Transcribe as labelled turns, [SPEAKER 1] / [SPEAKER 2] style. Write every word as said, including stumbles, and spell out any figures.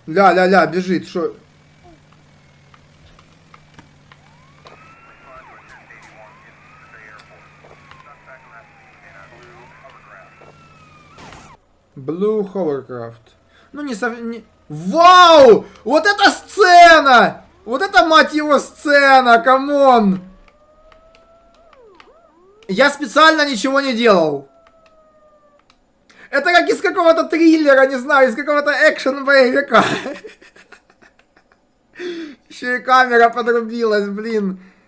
[SPEAKER 1] Ля-ля-ля, бежит, что... Blue Hovercraft. Ну не совсем... Не... Вау! Вот это сцена! Вот это, мать его, сцена! Камон! Я специально ничего не делал. Это как из какого-то триллера, не знаю, из какого-то экшен-боевика. Еще и камера подрубилась, блин.